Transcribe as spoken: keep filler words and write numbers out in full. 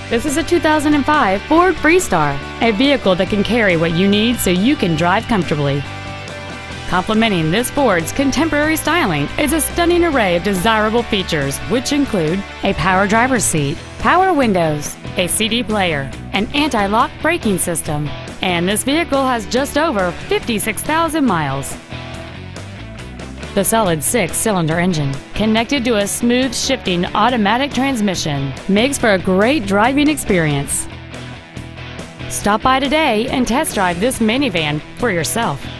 This is a two thousand five Ford Freestar, a vehicle that can carry what you need so you can drive comfortably. Complementing this Ford's contemporary styling is a stunning array of desirable features, which include a power driver's seat, power windows, a C D player, an anti-lock braking system, and this vehicle has just over fifty-six thousand miles. The solid six-cylinder engine, connected to a smooth shifting automatic transmission, makes for a great driving experience. Stop by today and test drive this minivan for yourself.